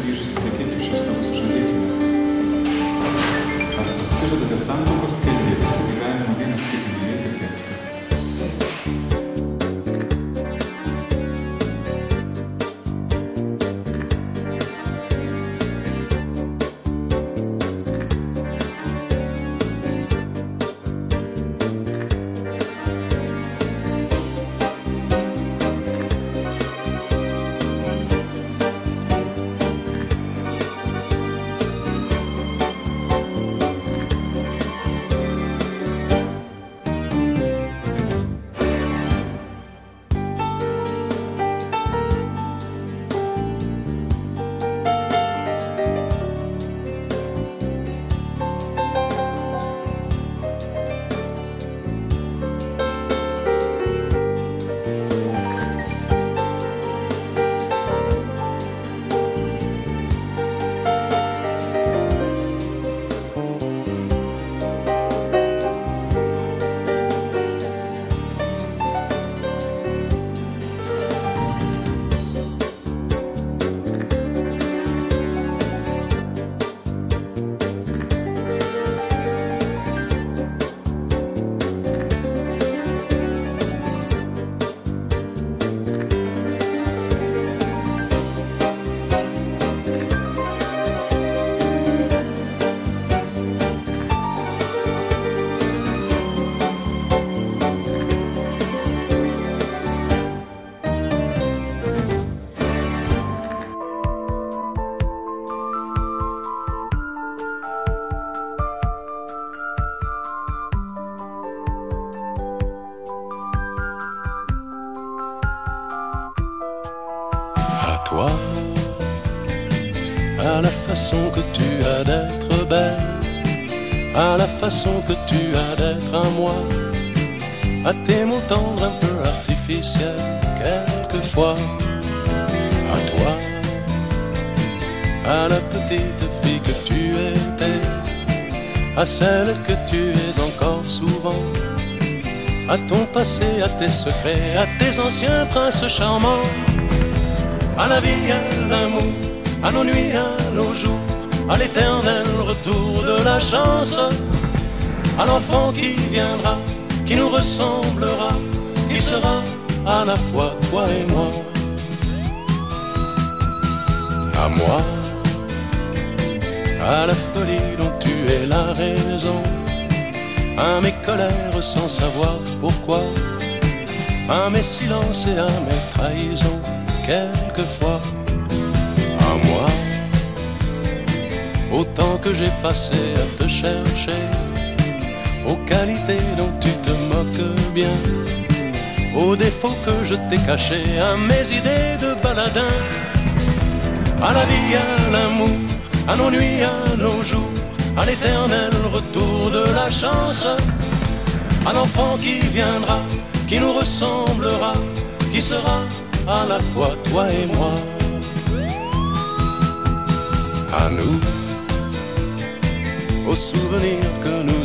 stryžiski nekėti iš savo sužadėtinių. Ar pasižadate santuokos kelyje visą gyvenimą vienas kitą mylėti ir gerbti? Toi, à la façon que tu as d'être belle, à la façon que tu as d'être à moi, à tes mots tendres un peu artificiels quelquefois, à toi, à la petite fille que tu étais, à celle que tu es encore souvent, à ton passé, à tes secrets, à tes anciens princes charmants. À la vie, à l'amour, à nos nuits, à nos jours, à l'éternel retour de la chance, à l'enfant qui viendra, qui nous ressemblera, qui sera à la fois toi et moi. À moi, à la folie dont tu es la raison, à mes colères sans savoir pourquoi, à mes silences et à mes trahisons. Quelquefois, à moi, au temps que j'ai passé à te chercher, aux qualités dont tu te moques bien, aux défauts que je t'ai cachés, à mes idées de baladin, à la vie, à l'amour, à nos nuits, à nos jours, à l'éternel retour de la chance, à l'enfant qui viendra, qui nous ressemblera, qui sera à la fois toi et moi. À nous, aux souvenirs que nous